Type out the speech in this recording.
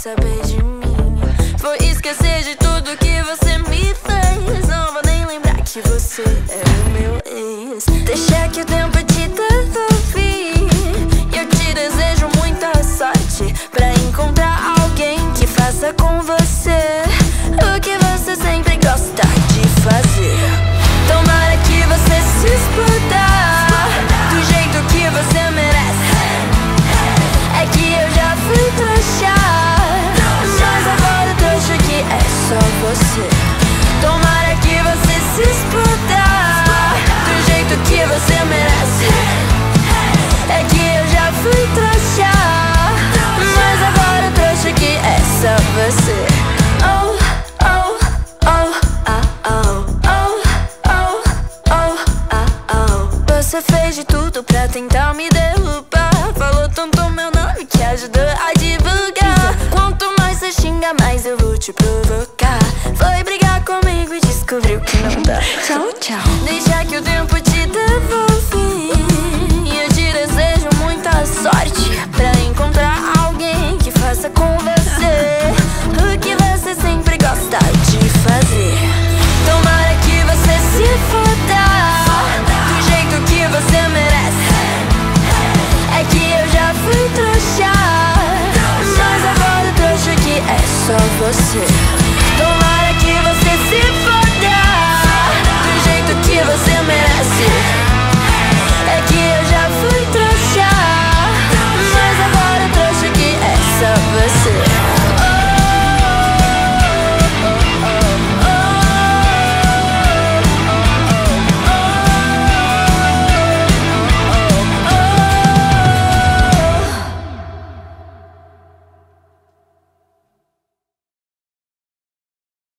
saber de mim. Foi esquecer de tudo que você me fez. Não vou nem lembrar que você é o meu ex. Deixa que o tempo te devolve. E eu te desejo muita sorte pra encontrar alguém que faça com você o que você sempre gosta de fazer. Tomara que você se exploda do jeito que você merece. É que eu já fui trouxa, mas agora eu tô acho que é só você. Tomara que você se exploda do jeito que você merece. É que eu já fui trouxa, mas agora eu tô acho que é só você. Oh, oh, oh, oh, oh, oh, oh, oh, oh. Você fez de tudo pra tentar me derrubar. Falou tanto meu nome que ajudou a divulgar. Quanto mais você xinga, mais eu vou te provocar. Foi brigar comigo e descobriu que não dá. Tchau, tchau. Deixa que o tempo te devolve. E eu te desejo muita sorte pra encontrar alguém que faça com você o que você sempre gosta de fazer. Tomara que você se foda do jeito que você merece. É que eu já fui trouxa, mas agora eu tô acho que é só você.